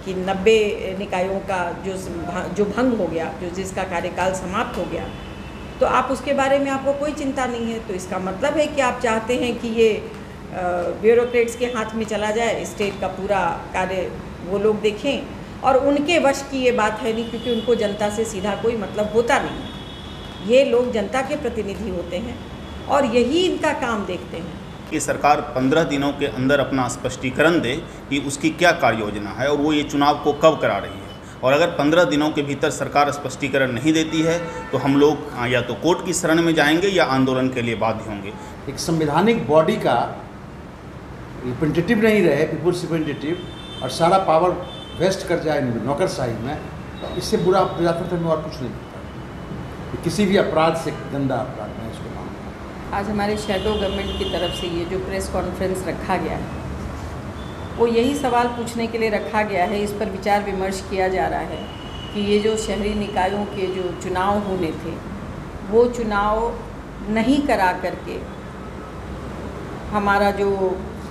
कि 90 निकायों का जो भंग हो गया, जिसका कार्यकाल समाप्त हो गया, तो आप उसके बारे में आपको कोई चिंता नहीं है। तो इसका मतलब है कि आप चाहते हैं कि ये ब्यूरोक्रेट्स के हाथ में चला जाए, स्टेट का पूरा कार्य वो लोग देखें, और उनके वश की ये बात है नहीं, क्योंकि उनको जनता से सीधा कोई मतलब होता नहीं। ये लोग जनता के प्रतिनिधि होते हैं और यही इनका काम देखते हैं कि सरकार 15 दिनों के अंदर अपना स्पष्टीकरण दे कि उसकी क्या कार्य योजना है और वो ये चुनाव को कब करा रही है। और अगर 15 दिनों के भीतर सरकार स्पष्टीकरण नहीं देती है तो हम लोग या तो कोर्ट की शरण में जाएंगे या आंदोलन के लिए बाध्य होंगे। एक संवैधानिक बॉडी का रिप्रेजेंटेटिव नहीं रहे, पीपुल्स रिप्रेजेंटेटिव, और सारा पावर वेस्ट कर जाए नौकरशाही में, इससे बुरा प्रजातंत्र में और कुछ नहीं होता। किसी भी अपराध से गंदा अपराध में इसको मानता। आज हमारे शैडो गवर्नमेंट की तरफ से ये जो प्रेस कॉन्फ्रेंस रखा गया है, वो यही सवाल पूछने के लिए रखा गया है, इस पर विचार विमर्श किया जा रहा है कि ये जो शहरी निकायों के जो चुनाव होने थे, वो चुनाव नहीं करा करके हमारा जो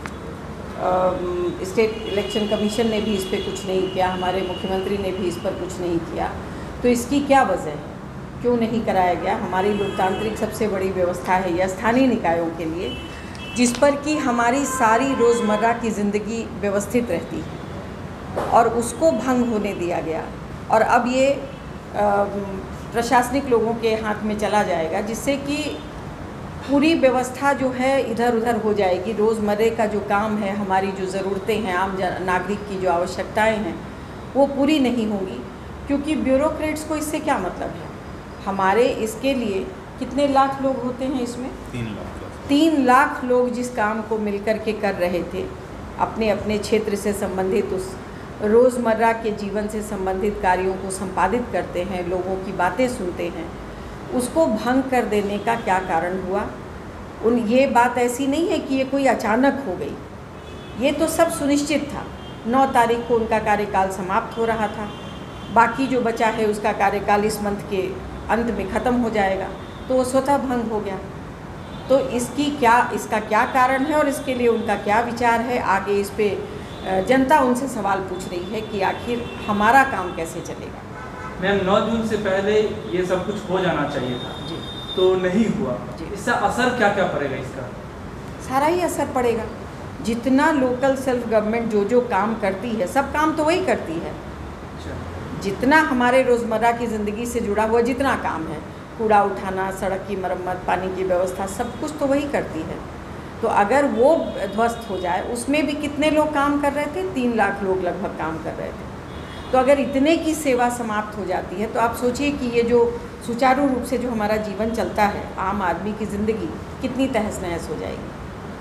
स्टेट इलेक्शन कमीशन ने भी इस पर कुछ नहीं किया, हमारे मुख्यमंत्री ने भी इस पर कुछ नहीं किया, तो इसकी क्या वजह है, क्यों नहीं कराया गया? हमारी लोकतांत्रिक सबसे बड़ी व्यवस्था है यह स्थानीय निकायों के लिए, जिस पर कि हमारी सारी रोज़मर्रा की ज़िंदगी व्यवस्थित रहती है, और उसको भंग होने दिया गया। और अब ये प्रशासनिक लोगों के हाथ में चला जाएगा, जिससे कि पूरी व्यवस्था जो है इधर उधर हो जाएगी। रोज़मर्रे का जो काम है, हमारी जो ज़रूरतें हैं, आम नागरिक की जो आवश्यकताएं हैं, वो पूरी नहीं होंगी, क्योंकि ब्यूरोक्रेट्स को इससे क्या मतलब है। हमारे इसके लिए कितने लाख लोग होते हैं इसमें? 3 लाख लोग जिस काम को मिलकर के कर रहे थे, अपने अपने क्षेत्र से संबंधित उस रोज़मर्रा के जीवन से संबंधित कार्यों को संपादित करते हैं, लोगों की बातें सुनते हैं, उसको भंग कर देने का क्या कारण हुआ? ये बात ऐसी नहीं है कि ये कोई अचानक हो गई, ये तो सब सुनिश्चित था। 9 तारीख को उनका कार्यकाल समाप्त हो रहा था, बाकी जो बचा है उसका कार्यकाल इस मंथ के अंत में ख़त्म हो जाएगा, तो वो स्वतः भंग हो गया। तो इसका क्या कारण है और इसके लिए उनका क्या विचार है? आगे इस पे जनता उनसे सवाल पूछ रही है कि आखिर हमारा काम कैसे चलेगा। मैम, 9 जून से पहले ये सब कुछ हो जाना चाहिए था जी, तो नहीं हुआ। इससे असर क्या क्या पड़ेगा? इसका सारा ही असर पड़ेगा। जितना लोकल सेल्फ गवर्नमेंट जो काम करती है, सब काम तो वही करती है। जितना हमारे रोज़मर्रा की ज़िंदगी से जुड़ा हुआ जितना काम है, कूड़ा उठाना, सड़क की मरम्मत, पानी की व्यवस्था, सब कुछ तो वही करती है। तो अगर वो ध्वस्त हो जाए, उसमें भी कितने लोग काम कर रहे थे? 3 लाख लोग लगभग काम कर रहे थे। तो अगर इतने की सेवा समाप्त हो जाती है, तो आप सोचिए कि ये जो सुचारू रूप से जो हमारा जीवन चलता है, आम आदमी की ज़िंदगी कितनी तहस नहस हो जाएगी।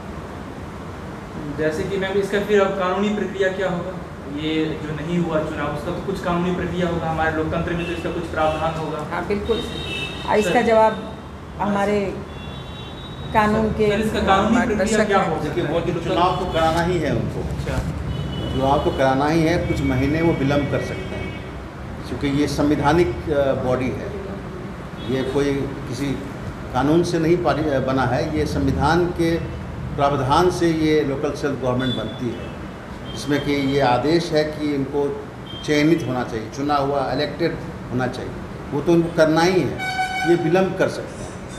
जैसे कि मैम, इसका फिर अब कानूनी प्रक्रिया क्या होगा? ये जो नहीं हुआ चुनाव, उसका तो कुछ कानूनी प्रक्रिया होगा, हमारे लोकतंत्र में तो इसका कुछ प्रावधान होगा। हाँ, बिल्कुल। इसका जवाब हमारे कानून के इसका कानूनी प्रक्रिया क्या होगा? देखिए, वो जो चुनाव तो कराना ही है उनको, चुनाव तो कराना ही है, कुछ महीने वो विलम्ब कर सकते हैं, क्योंकि ये संवैधानिक बॉडी है, ये कोई किसी कानून से नहीं बना है, ये संविधान के प्रावधान से ये लोकल सेल्फ गवर्नमेंट बनती है, जिसमें कि ये आदेश है कि इनको चयनित होना चाहिए, चुना हुआ इलेक्टेड होना चाहिए, वो तो उनको करना ही है, ये विलम्ब कर सकते हैं।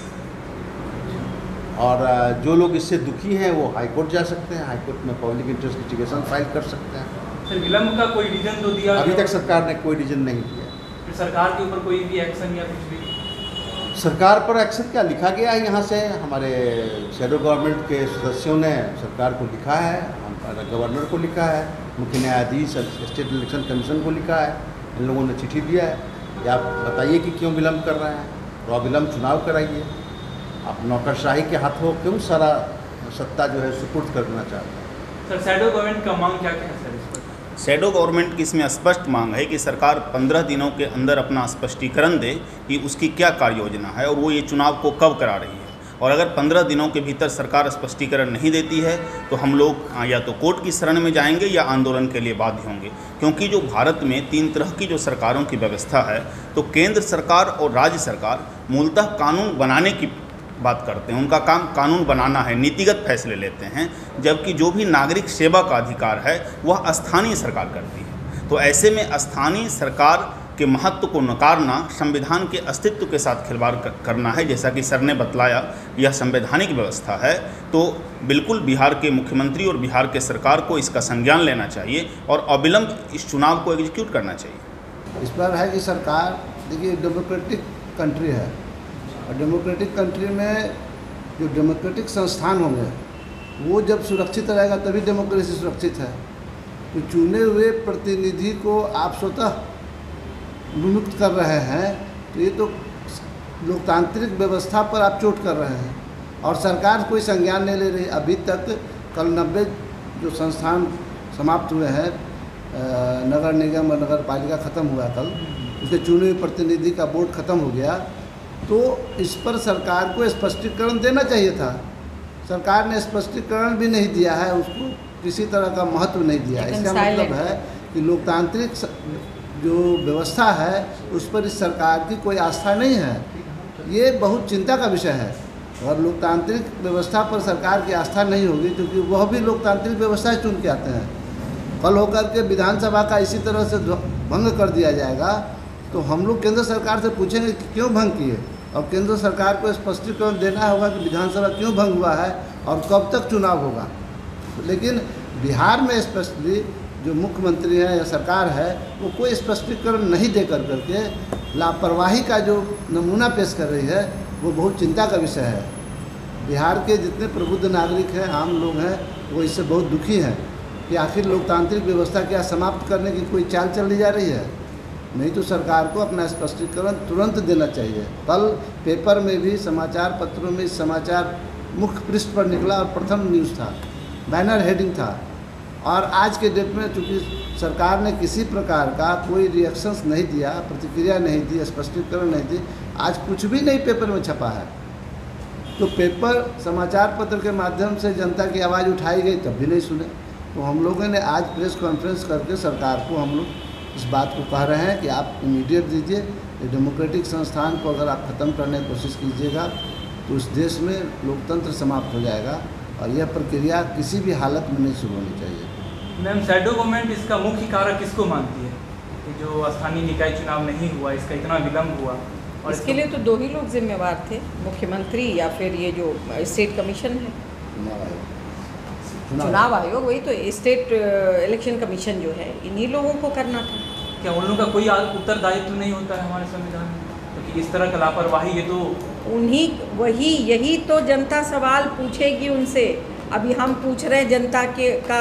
और जो लोग इससे दुखी हैं वो हाई कोर्ट जा सकते हैं, हाई कोर्ट में पब्लिक इंटरेस्ट लिटिगेशन फाइल कर सकते हैं। सर, विलम्ब का कोई रीजन तो दिया? अभी तक सरकार ने कोई रीजन नहीं दिया। फिर सरकार के ऊपर कोई भी एक्शन या कुछ भी? सरकार पर एक्शन क्या लिखा गया है? यहाँ से हमारे शैडो गवर्नमेंट के सदस्यों ने सरकार को लिखा है, गवर्नर को लिखा है, मुख्य न्यायाधीश, स्टेट इलेक्शन कमीशन को लिखा है, इन लोगों ने चिट्ठी दिया है कि आप बताइए कि क्यों विलम्ब कर रहे हैं, तो अविलंब चुनाव कराइए। आप नौकरशाही के हाथों क्यों सारा सत्ता जो है सुपुर्द करना चाहते हैं? सर, शैडो गवर्नमेंट का मांग क्या है सर इस पर? शैडो गवर्नमेंट की इसमें स्पष्ट मांग है कि सरकार 15 दिनों के अंदर अपना स्पष्टीकरण दे कि उसकी क्या कार्य योजना है और वो ये चुनाव को कब करा रही है। और अगर 15 दिनों के भीतर सरकार स्पष्टीकरण नहीं देती है तो हम लोग या तो कोर्ट की शरण में जाएंगे या आंदोलन के लिए बाध्य होंगे। क्योंकि जो भारत में 3 तरह की जो सरकारों की व्यवस्था है, तो केंद्र सरकार और राज्य सरकार मूलतः कानून बनाने की बात करते हैं, उनका काम कानून बनाना है, नीतिगत फैसले लेते हैं, जबकि जो भी नागरिक सेवा का अधिकार है वह स्थानीय सरकार करती है। तो ऐसे में स्थानीय सरकार के महत्व को नकारना संविधान के अस्तित्व के साथ खिलवाड़ करना है। जैसा कि सर ने बतलाया, यह संवैधानिक व्यवस्था है, तो बिल्कुल बिहार के मुख्यमंत्री और बिहार के सरकार को इसका संज्ञान लेना चाहिए और अविलंब इस चुनाव को एग्जीक्यूट करना चाहिए। इस पर है कि सरकार, देखिए डेमोक्रेटिक कंट्री है और डेमोक्रेटिक कंट्री में जो डेमोक्रेटिक संस्थान होंगे वो जब सुरक्षित रहेगा तभी डेमोक्रेसी सुरक्षित है। तो चुने हुए प्रतिनिधि को आप स्वतः विमुक्त कर रहे हैं, तो ये तो लोकतांत्रिक व्यवस्था पर आप चोट कर रहे हैं और सरकार कोई संज्ञान नहीं ले रही। अभी तक कल 90 जो संस्थान समाप्त हुए हैं, नगर निगम और नगर पालिका ख़त्म हुआ कल, उसके चुने हुए प्रतिनिधि का बोर्ड ख़त्म हो गया। तो इस पर सरकार को स्पष्टीकरण देना चाहिए था। सरकार ने स्पष्टीकरण भी नहीं दिया है, उसको किसी तरह का महत्व नहीं दिया। इसका मतलब है कि लोकतांत्रिक जो व्यवस्था है उस पर इस सरकार की कोई आस्था नहीं है। ये बहुत चिंता का विषय है और लोकतांत्रिक व्यवस्था पर सरकार की आस्था नहीं होगी, क्योंकि वह भी लोकतांत्रिक व्यवस्था चुन के आते हैं। कल होकर के विधानसभा का इसी तरह से भंग कर दिया जाएगा तो हम लोग केंद्र सरकार से पूछेंगे कि क्यों भंग किए, और केंद्र सरकार को स्पष्टीकरण देना होगा कि विधानसभा क्यों भंग हुआ है और कब तक चुनाव होगा। लेकिन बिहार में स्पष्टली जो मुख्यमंत्री है या सरकार है वो कोई स्पष्टीकरण नहीं दे करके लापरवाही का जो नमूना पेश कर रही है वो बहुत चिंता का विषय है। बिहार के जितने प्रबुद्ध नागरिक हैं, आम लोग हैं, वो इससे बहुत दुखी हैं कि आखिर लोकतांत्रिक व्यवस्था क्या समाप्त करने की कोई चाल चल दी जा रही है। नहीं तो सरकार को अपना स्पष्टीकरण तुरंत देना चाहिए। कल पेपर में भी, समाचार पत्रों में इस समाचार मुख्य पृष्ठ पर निकला और प्रथम न्यूज़ था, बैनर हेडिंग था। और आज के डेट में चूँकि सरकार ने किसी प्रकार का कोई रिएक्शंस नहीं दिया, प्रतिक्रिया नहीं दी, स्पष्टीकरण नहीं दी, आज कुछ भी नहीं पेपर में छपा है। तो पेपर, समाचार पत्र के माध्यम से जनता की आवाज़ उठाई गई तब भी नहीं सुने। तो हम लोगों ने आज प्रेस कॉन्फ्रेंस करके सरकार को हम लोग इस बात को कह रहे हैं कि आप इमीडिएट दीजिए, ये डेमोक्रेटिक संस्थान को अगर आप ख़त्म करने की कोशिश कीजिएगा तो उस देश में लोकतंत्र समाप्त हो जाएगा और यह प्रक्रिया किसी भी हालत में नहीं शुरू होनी चाहिए। मैम, शैडो गवर्नमेंट इसका मुख्य कारक किसको मानती है कि जो स्थानीय निकाय चुनाव नहीं हुआ, इसका इतना विलम्ब हुआ? और इसके लिए तो 2 ही लोग जिम्मेवार थे, मुख्यमंत्री या फिर ये जो स्टेट कमीशन है, चुनाव आयोग, वही तो स्टेट इलेक्शन कमीशन जो है, इन्हीं लोगों को करना था। क्या उन लोगों का कोई उत्तरदायित्व नहीं होता है हमारे संविधान में? क्योंकि इस तरह का लापरवाही, ये तो यही तो जनता सवाल पूछेगी उनसे। अभी हम पूछ रहे हैं, जनता के का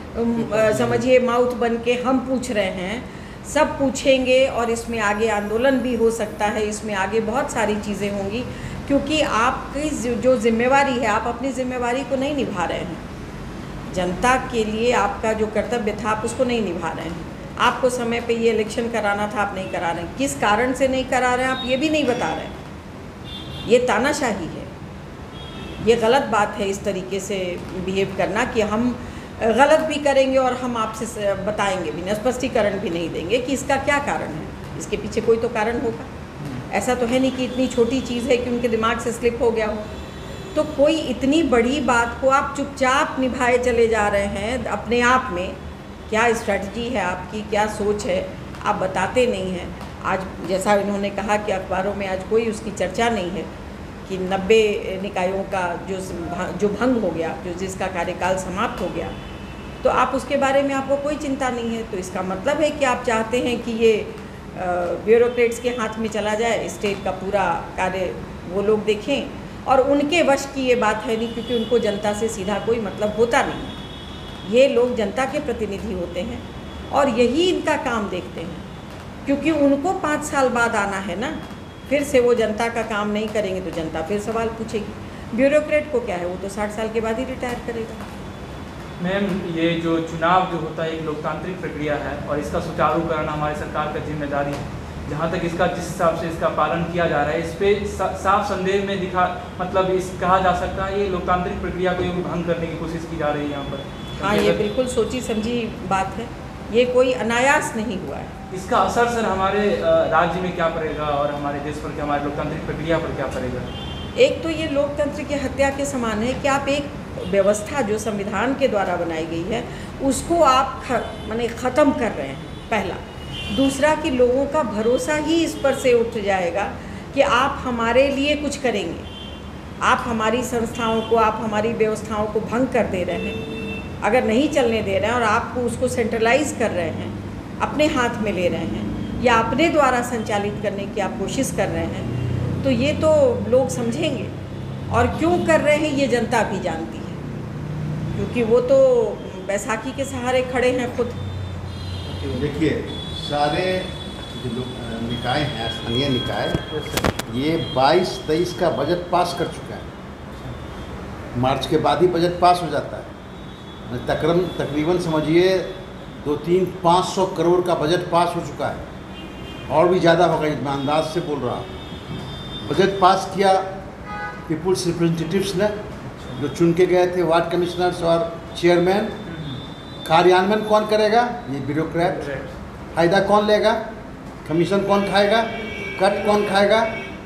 समझिए माउथ बन के हम पूछ रहे हैं, सब पूछेंगे और इसमें आगे आंदोलन भी हो सकता है, इसमें आगे बहुत सारी चीज़ें होंगी, क्योंकि आपकी जो जिम्मेवारी है, आप अपनी जिम्मेवारी को नहीं निभा रहे हैं। जनता के लिए आपका जो कर्तव्य था आप उसको नहीं निभा रहे हैं। आपको समय पे ये इलेक्शन कराना था, आप नहीं करा रहे हैं। किस कारण से नहीं करा रहे हैं आप ये भी नहीं बता रहे हैं। ये तानाशाही है, ये गलत बात है इस तरीके से बिहेव करना कि हम गलत भी करेंगे और हम आपसे बताएंगे भी नहीं, स्पष्टीकरण भी नहीं देंगे कि इसका क्या कारण है। इसके पीछे कोई तो कारण होगा। ऐसा तो है नहीं कि इतनी छोटी चीज़ है कि उनके दिमाग से स्लिप हो गया हो। तो कोई इतनी बड़ी बात को आप चुपचाप निभाए चले जा रहे हैं। अपने आप में क्या स्ट्रेटजी है आपकी, क्या सोच है, आप बताते नहीं हैं। आज जैसा इन्होंने कहा कि अखबारों में आज कोई उसकी चर्चा नहीं है कि 90 निकायों का जो भंग हो गया, जो जिसका कार्यकाल समाप्त हो गया, तो आप उसके बारे में आपको कोई चिंता नहीं है। तो इसका मतलब है कि आप चाहते हैं कि ये ब्यूरोक्रेट्स के हाथ में चला जाए, स्टेट का पूरा कार्य वो लोग देखें, और उनके वश की ये बात है नहीं, क्योंकि उनको जनता से सीधा कोई मतलब होता नहीं। ये लोग जनता के प्रतिनिधि होते हैं और यही इनका काम देखते हैं, क्योंकि उनको 5 साल बाद आना है ना। फिर से वो जनता का काम नहीं करेंगे तो जनता फिर सवाल पूछेगी। ब्यूरोक्रेट को क्या है, वो तो 60 साल के बाद ही रिटायर करेगा। मैम, ये जो चुनाव जो होता है एक लोकतांत्रिक प्रक्रिया है और इसका सुचारू कराना हमारी सरकार का जिम्मेदारी है। जहाँ तक इसका जिस हिसाब से इसका पालन किया जा रहा है, इस पर साफ संदेह में कहा जा सकता है ये लोकतांत्रिक प्रक्रिया को भंग करने की कोशिश की जा रही है यहाँ पर। हाँ, ये बिल्कुल सोची समझी बात है, ये कोई अनायास नहीं हुआ है। इसका असर सर हमारे राज्य में क्या पड़ेगा और हमारे देश पर क्या, हमारी लोकतांत्रिक प्रक्रिया पर क्या पड़ेगा? एक तो ये लोकतंत्र की हत्या के समान है कि आप एक व्यवस्था जो संविधान के द्वारा बनाई गई है उसको आप ख़त्म कर रहे हैं। पहला। दूसरा कि लोगों का भरोसा ही इस पर से उठ जाएगा कि आप हमारे लिए कुछ करेंगे। आप हमारी संस्थाओं को, आप हमारी व्यवस्थाओं को भंग कर दे रहे हैं, अगर नहीं चलने दे रहे हैं और आपको उसको सेंट्रलाइज कर रहे हैं, अपने हाथ में ले रहे हैं या अपने द्वारा संचालित करने की आप कोशिश कर रहे हैं, तो ये तो लोग समझेंगे। और क्यों कर रहे हैं ये जनता भी जानती है, क्योंकि वो तो बैसाखी के सहारे खड़े हैं खुद। देखिए, सारे जो निकाय हैं, स्थानीय निकाय, ये 22-23 का बजट पास कर चुका है। मार्च के बाद ही बजट पास हो जाता है। तकरीबन समझिए 200-500 करोड़ का बजट पास हो चुका है, और भी ज़्यादा होगा, मैं अंदाज से बोल रहा हूँ। बजट पास किया पीपुल्स रिप्रेजेंटेटिव्स ने, जो चुन के गए थे, वार्ड कमिश्नर्स और चेयरमैन। कार्यान्वयन कौन करेगा? ये ब्यूरोक्रेट। फायदा कौन लेगा? कमीशन कौन खाएगा? कट कौन खाएगा?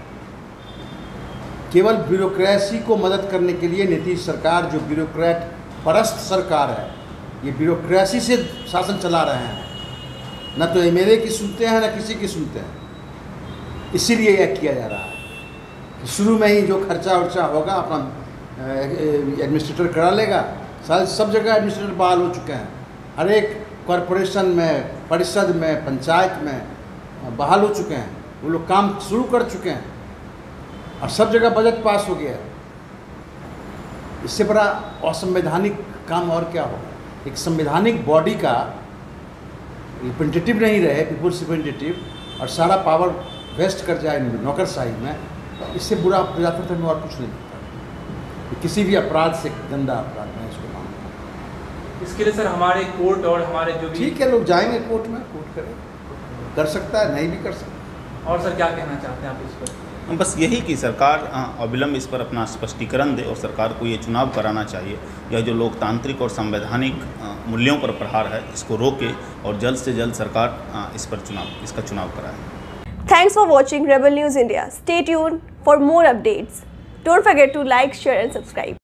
केवल ब्यूरोक्रेसी को मदद करने के लिए नीतीश सरकार, जो ब्यूरोक्रेट परस्त सरकार है, ये ब्यूरोक्रेसी से शासन चला रहे हैं। न तो एमएलए की सुनते हैं, न किसी की सुनते हैं। इसीलिए यह किया जा रहा है कि शुरू में ही जो खर्चा वर्चा होगा अपना एडमिनिस्ट्रेटर करा लेगा। सब जगह एडमिनिस्ट्रेटर बहाल हो चुके हैं, हर एक कॉरपोरेशन में, परिषद में, पंचायत में बहाल हो चुके हैं। वो लोग काम शुरू कर चुके हैं और सब जगह बजट पास हो गया है। इससे बड़ा असंवैधानिक काम और क्या होगा? एक संवैधानिक बॉडी का रिप्रेजेंटेटिव नहीं रहे, पीपुल्स रिप्रेजेंटेटिव, और सारा पावर वेस्ट कर जाए नौकरशाही में, इससे बुरा प्रजातंत्र में और कुछ नहीं होता। किसी भी अपराध से गंदा अपराध में इसको मानता हूँ। इसके लिए सर हमारे कोर्ट और हमारे जो भी, ठीक है, लोग जाएंगे कोर्ट में, कोर्ट करें, कर सकता है, नहीं भी कर सकता। और सर क्या कहना चाहते हैं आप इस पर? बस यही कि सरकार अविलंब इस पर अपना स्पष्टीकरण दे और सरकार को ये चुनाव कराना चाहिए। यह जो लोकतांत्रिक और संवैधानिक मूल्यों पर प्रहार है, इसको रोके और जल्द से जल्द सरकार इसका चुनाव कराए। Thanks for watching Rebel News India. Stay tuned for more updates. Don't forget to like, share and subscribe.